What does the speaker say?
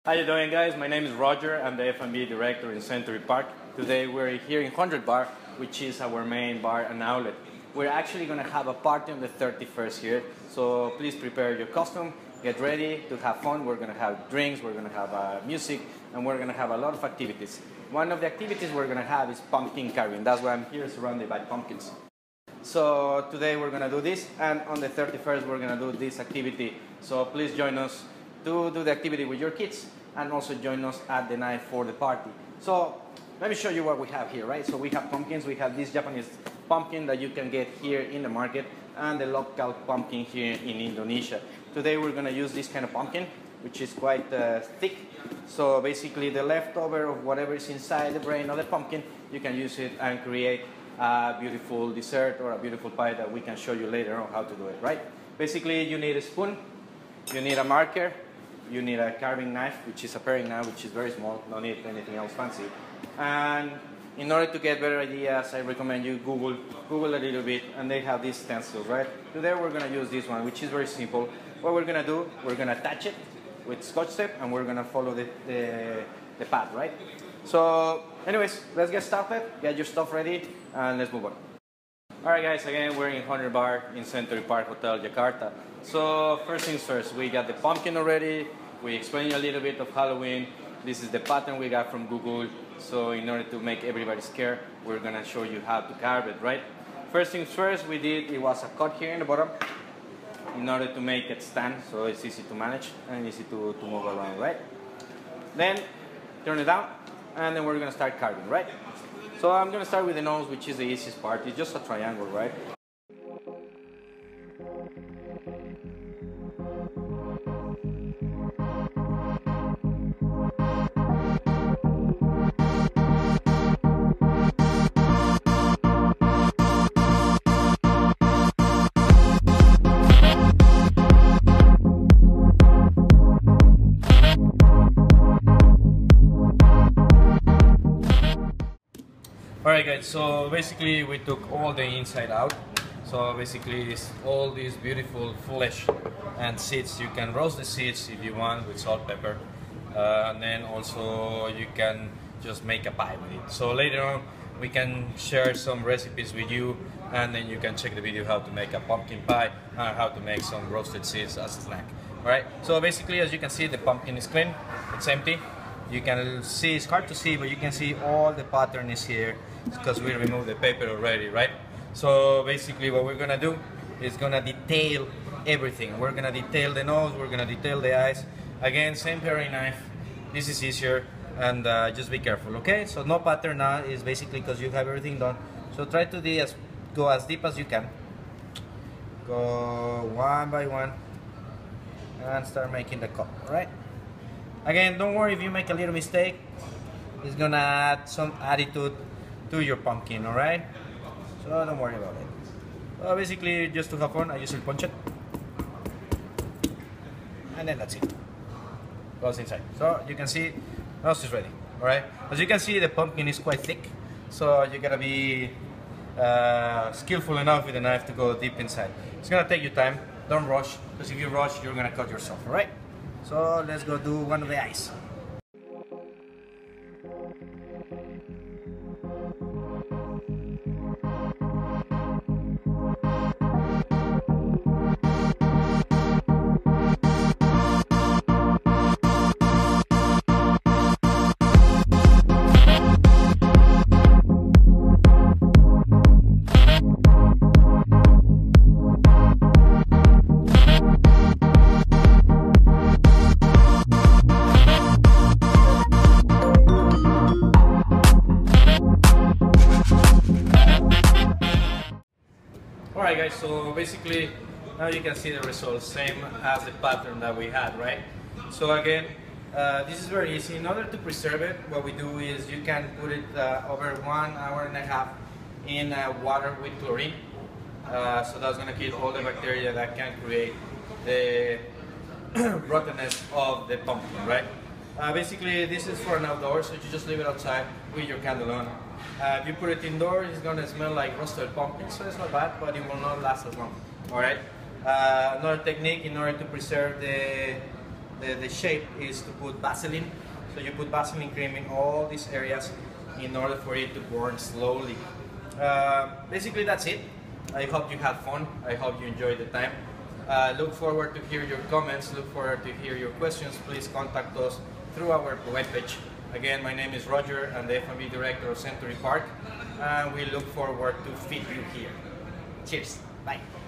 How you doing, guys? My name is Roger. I'm the FnB Director in Century Park. Today we're here in 100 Bar, which is our main bar and outlet. We're actually going to have a party on the 31st here, so please prepare your costume, get ready to have fun. We're going to have drinks, we're going to have music, and we're going to have a lot of activities. One of the activities we're going to have is pumpkin carving. That's why I'm here, surrounded by pumpkins. So today we're going to do this, and on the 31st we're going to do this activity. So please join us to do the activity with your kids, and also join us at the night for the party. So let me show you what we have here, right? So we have pumpkins. We have this Japanese pumpkin that you can get here in the market, and the local pumpkin here in Indonesia. Today we're going to use this kind of pumpkin, which is quite thick. So basically the leftover of whatever is inside the brain of the pumpkin, you can use it and create a beautiful dessert or a beautiful pie that we can show you later on how to do it, right? Basically you need a spoon, you need a marker, you need a carving knife, which is a paring knife, which is very small, no need anything else fancy. And in order to get better ideas, I recommend you Google a little bit, and they have these stencils, right? Today we're going to use this one, which is very simple. What we're going to do, we're going to attach it with Scotch tape, and we're going to follow the path, right? So anyways, let's get started, get your stuff ready, and let's move on. Alright guys, again we're in 100 Bar in Century Park Hotel Jakarta. So first things first, we got the pumpkin already, we explained a little bit of Halloween. This is the pattern we got from Google, so in order to make everybody scared, we're gonna show you how to carve it, right? First things first, it was a cut here in the bottom in order to make it stand, so it's easy to manage and easy to move around, right? Then turn it down, and then we're gonna start carving, right? So I'm going to start with the nose, which is the easiest part. It's just a triangle, right? Alright guys, so basically we took all the inside out. So basically it's all these beautiful flesh and seeds. You can roast the seeds if you want with salt, pepper, and then also you can just make a pie with it. So later on we can share some recipes with you, and then you can check the video how to make a pumpkin pie and how to make some roasted seeds as a snack. Alright, so basically as you can see, the pumpkin is clean, it's empty. You can see, it's hard to see, but you can see all the pattern is here because we removed the paper already, right? So basically what we're gonna do is gonna detail everything. We're gonna detail the nose, we're gonna detail the eyes. Again, same paring knife. This is easier, and just be careful, okay? So no pattern now is basically because you have everything done. So try to go as deep as you can. Go one by one and start making the cut, alright? Again, don't worry if you make a little mistake. It's gonna add some attitude to your pumpkin, alright? So don't worry about it. So basically, just to have fun, I usually punch it. And then that's it. Goes inside. So you can see, nose is ready, alright? As you can see, the pumpkin is quite thick. So you gotta be skillful enough with the knife to go deep inside. It's gonna take you time. Don't rush, because if you rush, you're gonna cut yourself, alright? So let's go do one of the eyes. Alright guys, so basically now you can see the results, same as the pattern that we had, right? So again, this is very easy. In order to preserve it, what we do is you can put it over 1 hour and a half in water with chlorine. So that's going to kill all the bacteria that can create the rottenness of the pumpkin, right? Basically this is for an outdoor, so you just leave it outside with your candle on. If you put it indoors, it's going to smell like roasted pumpkin, so it's not bad, but it will not last as long. Alright? Another technique in order to preserve the shape is to put Vaseline. So you put Vaseline cream in all these areas in order for it to burn slowly. Basically that's it. I hope you had fun. I hope you enjoyed the time. Look forward to hear your comments. Look forward to hear your questions. Please contact us through our webpage. Again, my name is Roger. I'm the FnB Director of Century Park. And we look forward to feed you here. Cheers. Bye.